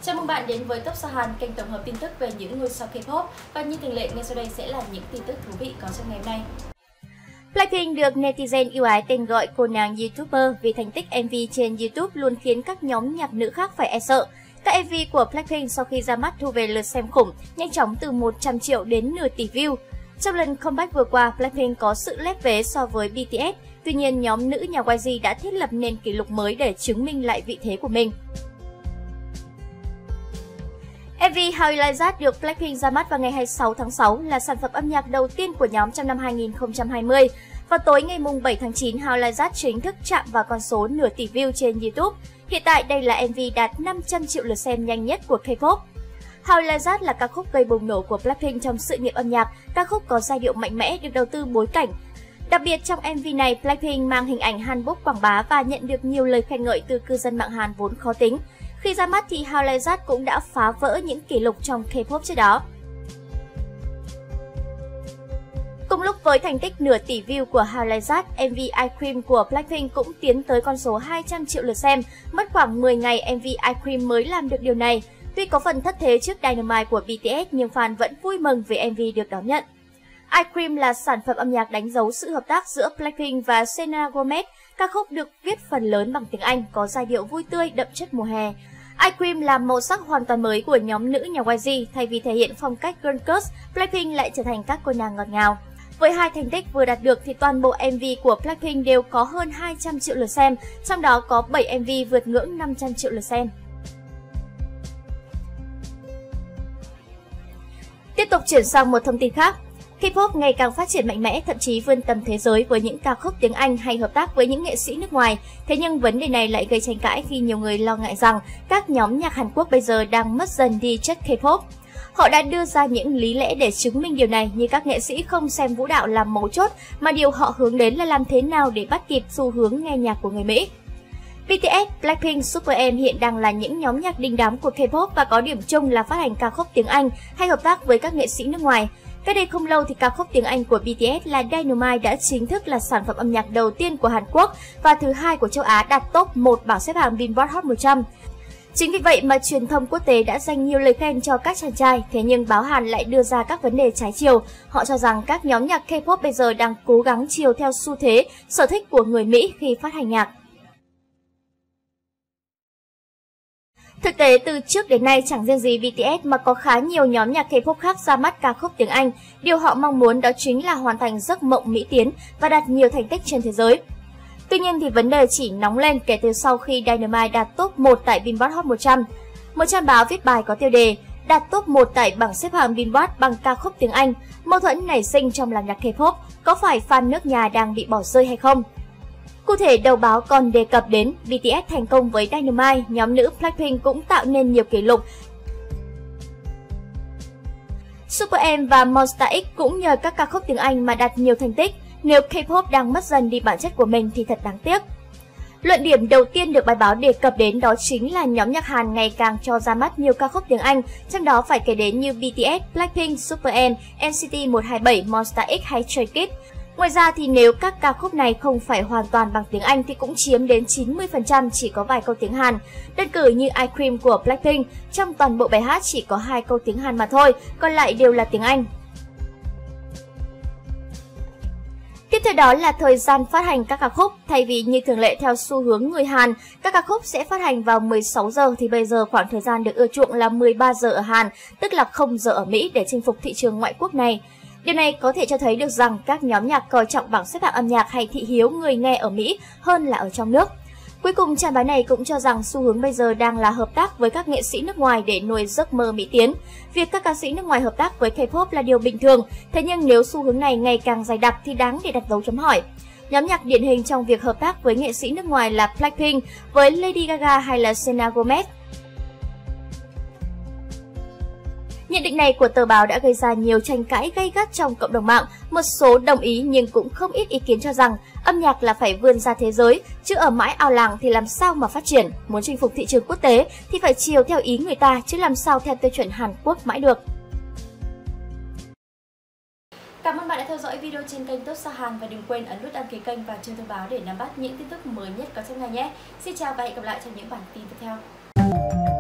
Chào mừng bạn đến với Top Sao Hàn, kênh tổng hợp tin tức về những ngôi sao K-pop. Và như thường lệ, ngay sau đây sẽ là những tin tức thú vị có trong ngày hôm nay. Blackpink được netizen yêu ái tên gọi cô nàng YouTuber vì thành tích MV trên YouTube luôn khiến các nhóm nhạc nữ khác phải e sợ. Các MV của Blackpink sau khi ra mắt thu về lượt xem khủng, nhanh chóng từ 100 triệu đến nửa tỷ view. Trong lần comeback vừa qua, Blackpink có sự lép vế so với BTS, tuy nhiên nhóm nữ nhà YG đã thiết lập nên kỷ lục mới để chứng minh lại vị thế của mình. MV How You Like That được Blackpink ra mắt vào ngày 26 tháng 6 là sản phẩm âm nhạc đầu tiên của nhóm trong năm 2020. Vào tối ngày 7 tháng 9, How You Like That chính thức chạm vào con số nửa tỷ view trên YouTube. Hiện tại đây là MV đạt 500 triệu lượt xem nhanh nhất của K-pop. How You Like That là ca khúc gây bùng nổ của Blackpink trong sự nghiệp âm nhạc. Ca khúc có giai điệu mạnh mẽ, được đầu tư bối cảnh. Đặc biệt trong MV này, Blackpink mang hình ảnh Hanbok quảng bá và nhận được nhiều lời khen ngợi từ cư dân mạng Hàn vốn khó tính. Khi ra mắt thì How You Like That cũng đã phá vỡ những kỷ lục trong K-pop trước đó. Cùng lúc với thành tích nửa tỷ view của How You Like That, MV Ice Cream của Blackpink cũng tiến tới con số 200 triệu lượt xem. Mất khoảng 10 ngày MV Ice Cream mới làm được điều này. Tuy có phần thất thế trước Dynamite của BTS nhưng fan vẫn vui mừng vì MV được đón nhận. Ice Cream là sản phẩm âm nhạc đánh dấu sự hợp tác giữa Blackpink và Selena Gomez. Ca khúc được viết phần lớn bằng tiếng Anh, có giai điệu vui tươi, đậm chất mùa hè. Ice Cream là màu sắc hoàn toàn mới của nhóm nữ nhà YG, thay vì thể hiện phong cách girl crush, Blackpink lại trở thành các cô nàng ngọt ngào. Với hai thành tích vừa đạt được thì toàn bộ MV của Blackpink đều có hơn 200 triệu lượt xem, trong đó có 7 MV vượt ngưỡng 500 triệu lượt xem. Tiếp tục chuyển sang một thông tin khác. K-pop ngày càng phát triển mạnh mẽ, thậm chí vươn tầm thế giới với những ca khúc tiếng Anh hay hợp tác với những nghệ sĩ nước ngoài. Thế nhưng vấn đề này lại gây tranh cãi khi nhiều người lo ngại rằng các nhóm nhạc Hàn Quốc bây giờ đang mất dần đi chất K-pop. Họ đã đưa ra những lý lẽ để chứng minh điều này, như các nghệ sĩ không xem vũ đạo làm mấu chốt, mà điều họ hướng đến là làm thế nào để bắt kịp xu hướng nghe nhạc của người Mỹ. BTS, Blackpink, Super M hiện đang là những nhóm nhạc đình đám của K-pop và có điểm chung là phát hành ca khúc tiếng Anh hay hợp tác với các nghệ sĩ nước ngoài. Cách đây không lâu thì ca khúc tiếng Anh của BTS là Dynamite đã chính thức là sản phẩm âm nhạc đầu tiên của Hàn Quốc và thứ hai của châu Á đạt top 1 bảng xếp hạng Billboard Hot 100. Chính vì vậy mà truyền thông quốc tế đã dành nhiều lời khen cho các chàng trai, thế nhưng báo Hàn lại đưa ra các vấn đề trái chiều. Họ cho rằng các nhóm nhạc K-pop bây giờ đang cố gắng chiều theo xu thế, sở thích của người Mỹ khi phát hành nhạc. Thực tế, từ trước đến nay chẳng riêng gì BTS mà có khá nhiều nhóm nhạc K-pop khác ra mắt ca khúc tiếng Anh. Điều họ mong muốn đó chính là hoàn thành giấc mộng mỹ tiến và đạt nhiều thành tích trên thế giới. Tuy nhiên thì vấn đề chỉ nóng lên kể từ sau khi Dynamite đạt top 1 tại Billboard Hot 100. Một trang báo viết bài có tiêu đề đạt top 1 tại bảng xếp hạng Billboard bằng ca khúc tiếng Anh. Mâu thuẫn nảy sinh trong làng nhạc K-pop, có phải fan nước nhà đang bị bỏ rơi hay không? Cụ thể, đầu báo còn đề cập đến BTS thành công với Dynamite, nhóm nữ Blackpink cũng tạo nên nhiều kỷ lục. Super M và Monsta X cũng nhờ các ca khúc tiếng Anh mà đạt nhiều thành tích. Nếu K-pop đang mất dần đi bản chất của mình thì thật đáng tiếc. Luận điểm đầu tiên được bài báo đề cập đến đó chính là nhóm nhạc Hàn ngày càng cho ra mắt nhiều ca khúc tiếng Anh, trong đó phải kể đến như BTS, Blackpink, Super M, NCT 127, Monsta X hay Stray Kids. Ngoài ra thì nếu các ca khúc này không phải hoàn toàn bằng tiếng Anh thì cũng chiếm đến 90% chỉ có vài câu tiếng Hàn. Đơn cử như Ice Cream của Blackpink, trong toàn bộ bài hát chỉ có 2 câu tiếng Hàn mà thôi, còn lại đều là tiếng Anh. Tiếp theo đó là thời gian phát hành các ca khúc. Thay vì như thường lệ theo xu hướng người Hàn, các ca khúc sẽ phát hành vào 16 giờ thì bây giờ khoảng thời gian được ưa chuộng là 13 giờ ở Hàn, tức là 0 giờ ở Mỹ để chinh phục thị trường ngoại quốc này. Điều này có thể cho thấy được rằng các nhóm nhạc coi trọng bảng xếp hạng âm nhạc hay thị hiếu người nghe ở Mỹ hơn là ở trong nước. Cuối cùng, trang báo này cũng cho rằng xu hướng bây giờ đang là hợp tác với các nghệ sĩ nước ngoài để nuôi giấc mơ mỹ tiến. Việc các ca sĩ nước ngoài hợp tác với K-pop là điều bình thường, thế nhưng nếu xu hướng này ngày càng dày đặc thì đáng để đặt dấu chấm hỏi. Nhóm nhạc điển hình trong việc hợp tác với nghệ sĩ nước ngoài là Blackpink với Lady Gaga hay là Selena Gomez. Nhận định này của tờ báo đã gây ra nhiều tranh cãi gay gắt trong cộng đồng mạng, một số đồng ý nhưng cũng không ít ý kiến cho rằng âm nhạc là phải vươn ra thế giới, chứ ở mãi ao làng thì làm sao mà phát triển, muốn chinh phục thị trường quốc tế thì phải chiều theo ý người ta chứ làm sao theo tiêu chuẩn Hàn Quốc mãi được. Cảm ơn bạn đã theo dõi video trên kênh Top Sao Hàn và đừng quên ấn nút đăng ký kênh và chuông thông báo để nắm bắt những tin tức mới nhất có trong ngày nhé. Xin chào và hẹn gặp lại trong những bản tin tiếp theo.